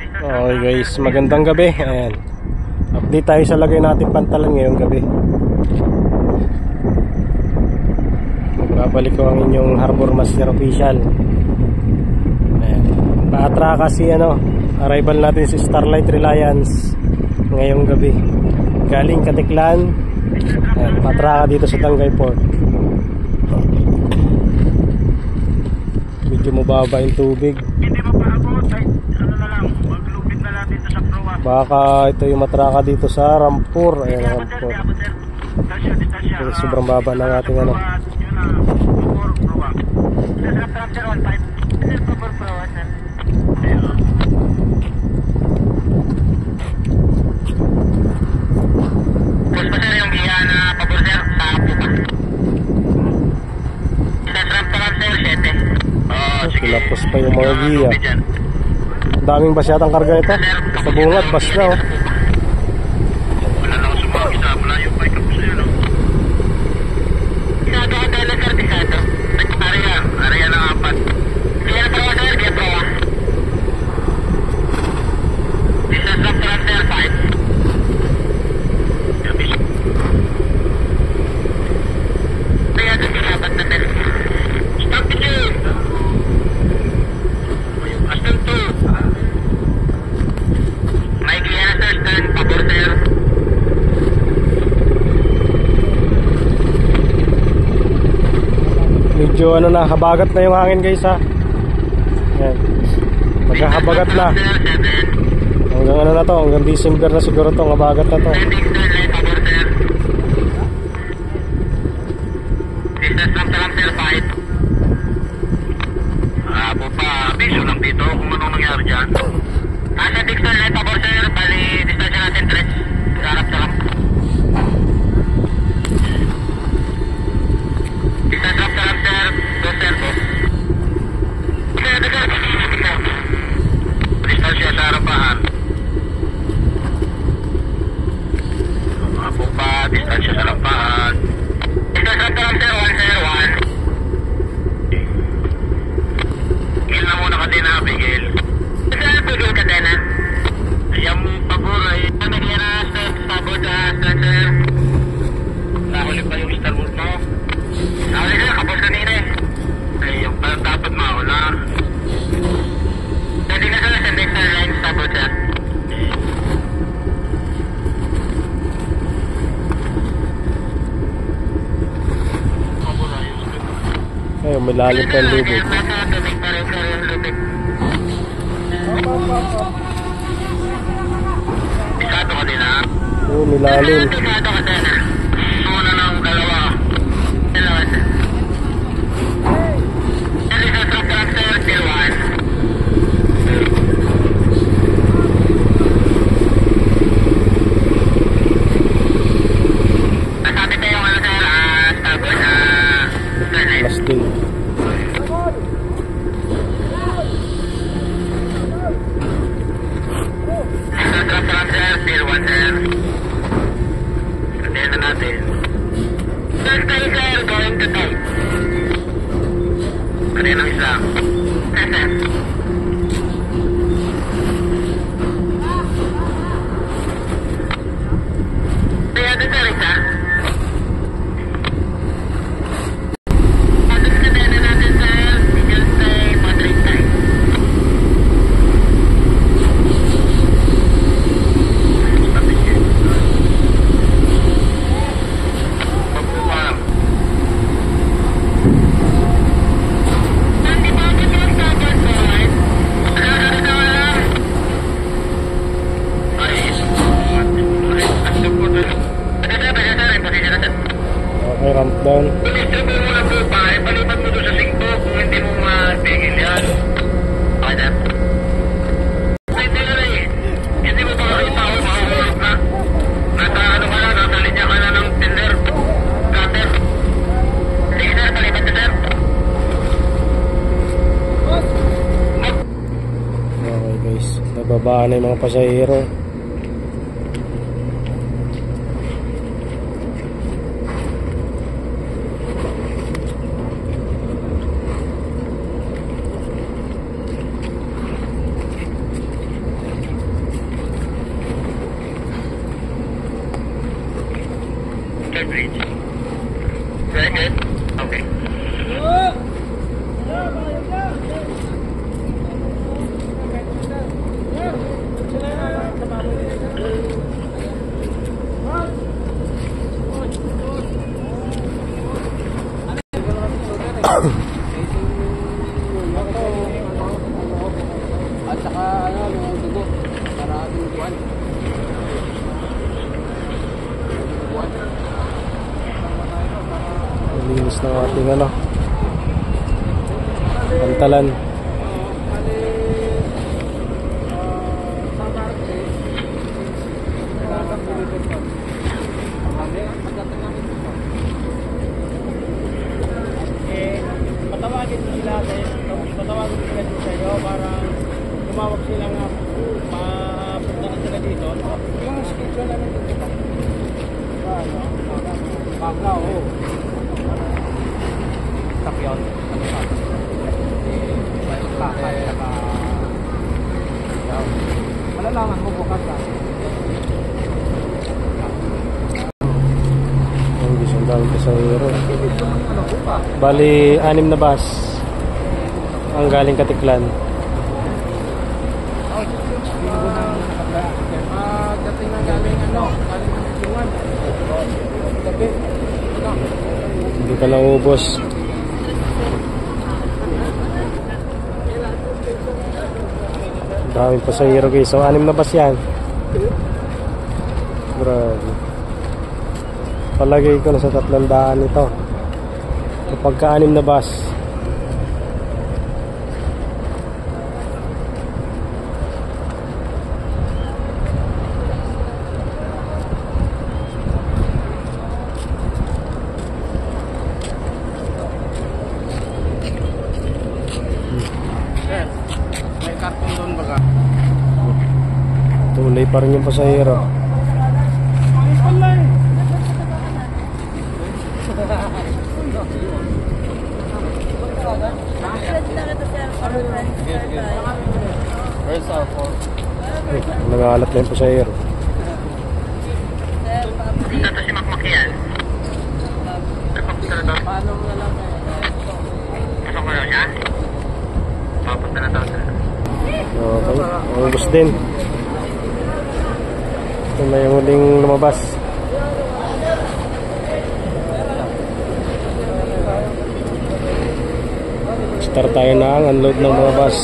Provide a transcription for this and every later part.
Okay guys, magandang gabi. Ayan. Update tayo sa lagay natin pantalan ngayong gabi. Magbabalik ko ang inyong Harbor Master Official. Ayan. Paatra kasi arrival natin si Starlight Reliance ngayong gabi. Galing Katiklan. Ayan, paatra dito sa Tangkay Port. Medyo mababa yung tubig. Hindi mapaabot, ano na lang, maglupit na natin ito sa proa. Baka ito yung matraka dito sa Rampur. Ayan, Rampur. Sobrang baba ng ating Lapos pa yung mga giya. Daming basyatang karga ito. Sa bungad, bas na wala na ako sumagisa. Malayo pa ikaw sa yun. Isado ka tayo nagkartisado. Area ng 4. Kaya proa sir, kaya proa. Distance of transfer 5. Kaya ito sinabat na sir. Stop the queue. Aston 2. May kaya na sir, stand, pabor sir. medyo habagat na yung hangin guys ha. Ayan. Maghahabagat na. Hanggang na to, hanggang December na siguro to, habagat na to. Distance from transfer 5. Abo pa, biso lang dito kung anong nangyari dyan. Nasa Dixon Light pabor sir, bali distansya natin 3. Harap sa lang. Distance from transfer 2 sir po. Distansya sa harapahan. Abo pa, distansya sa lampahan. Distance from transfer 1 sir 1. Gil na muna kadena, Bigil. Saan Bigil kadena? Yung pabor ay nagyan na pabor sa sir. Nahuli pa yung starboard mo. Nahuli sir, kapos kanina eh. Ay, yung parang dapat maula. Pwede na sir, sa next line starboard sir. Ayun, may lalim pa yung lubid. Pisado ka din ha? Oo, may lalim. Pisado ka din ha? Una ng dalawa. Dalawa sir. Dali sa truck transfer, till 1. Nasabi tayo sir, starboard Plastic. Transfer, till 1 sir. Kandihan na natin. Sir, tayo sir, going to tight. Kandihan ang isa. Sir, sir. Kaya doon sir, isa. Okay, ramp down. Distribute mo muna po pa, palipat mo doon sa singko kung hindi mo mapigil yan. Okay na. Hindi na rin eh. Hindi mo ba kakita ako makahulog na? Nasa ano ka na, nasa linya ka na ng tinder. Cutter. Sige sir, palipat na sir. Okay guys, nababaan na yung mga pasahero. bridge. Good? Okay. At saka yung dugo para ating buwan. Malinis ng ating pantalan. Patawagin sila sa'yo para tumawag sila nga mapunta na sila dito. Yung schedule namin dito. Baka, oo. Tapyon. Malalaman mo bukas ka. Ang gusto ng daming pasahero. Bali, 6 na bus ang galing Katiklan. Dating na galing galing Tungan. Gabi. Hindi ka naubos. Daming pasahero guys. So 6 na bus yan. Grabe. Palagay ko na sa 300 ito. Kapag ka 6 na bus. May karton doon baga. Tuloy pa rin yung pasahero. Nag-aalat na yung pasahero. Dito si Makmakian. Paano mo na lang? Pasok mo lang siya? Papunta na daw siya. Okay, ubos din. Ito na yung huling lumabas. Start tayo na ang unload ng mga bus.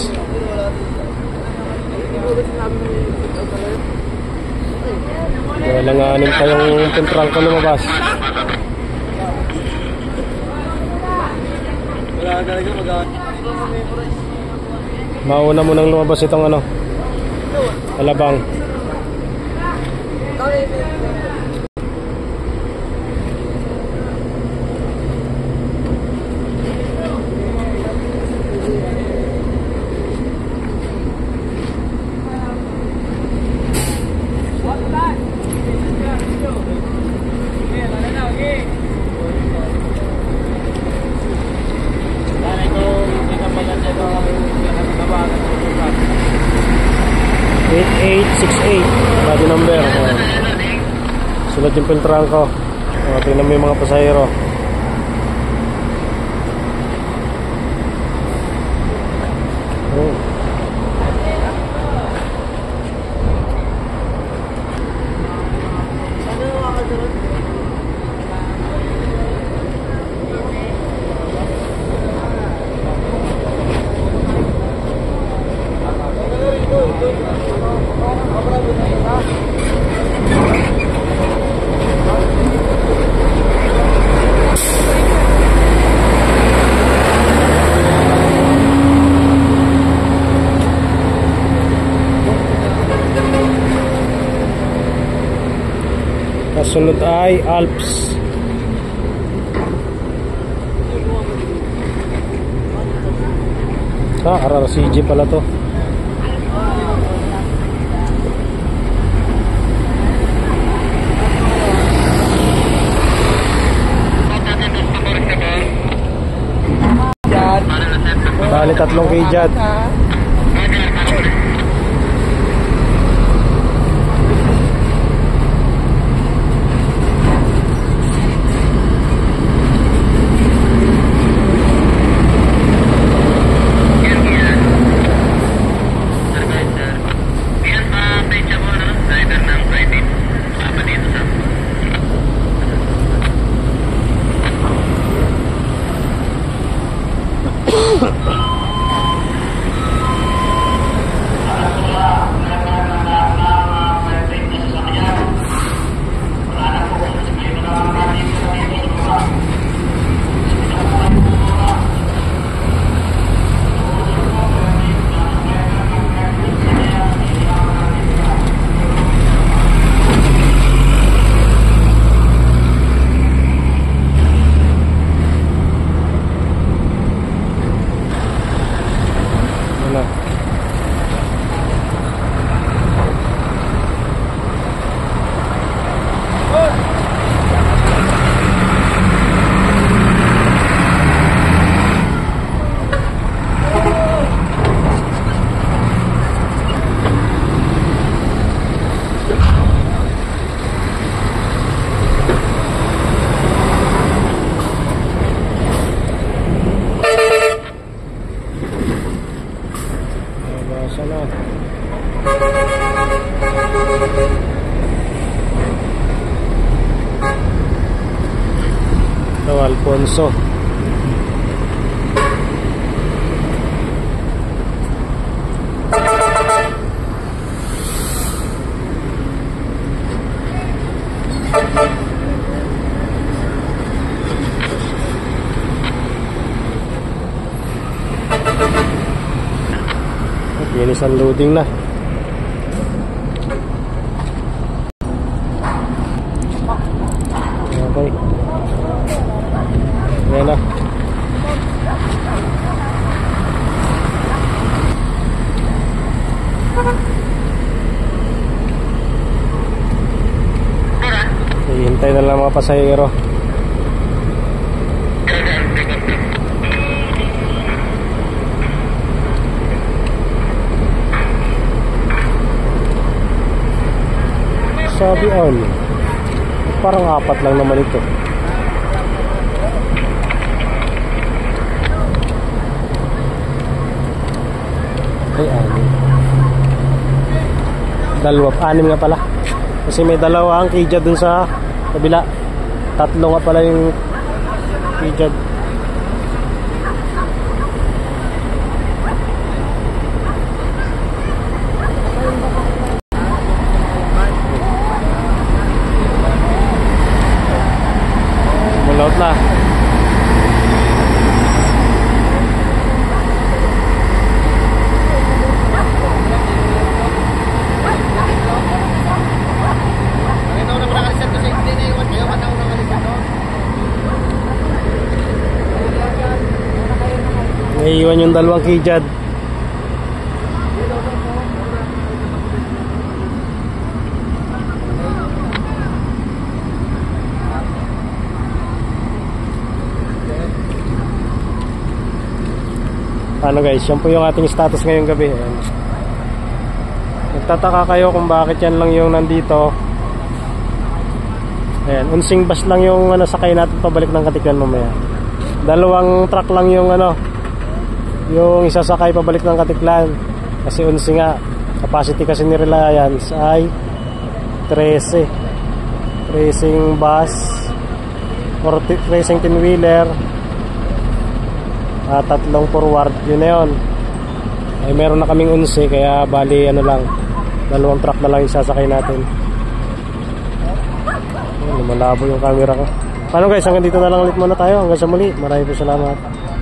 Walang 6 pa yung Pentral ko lumabas. Wala talaga mag-aat. Mauna mo nang lumabas itong Alabang. Body number. Sulat yung Pentral ko. Tingnan mo yung mga pasahero. Kasunod ay Alps. RRCG pala to. Bali 3 kajad. Ito, Alfonso. Linis ang loading na. Okay. Ayan na. Hihintay na lang mga pasahero. Sabi parang 4 lang naman ito. Ay, 6 nga pala. Kasi may 2 ang kijad dun sa kabila. 3 nga pala yung kijad. Load na. Naiiwan yung 2 kijad. Ano guys, yan po yung ating status ngayong gabi. Ayan. Nagtataka kayo kung bakit yan lang yung nandito. Ayan, unsing bus lang yung sakay natin pabalik ng Katiklan mamaya. 2 truck lang yung yung isasakay pabalik ng Katiklan. Kasi unsing nga, capacity kasi ni Reliance ay 13 bus or 13 10-wheeler. 3 forward, yun na yun. Ay meron na kaming 11, kaya bali lang, 2 truck na lang isasakay natin. Malabo yung camera ko. Paano guys, hanggang dito na lang ulit muna tayo. Hanggang sa muli, maraming po salamat.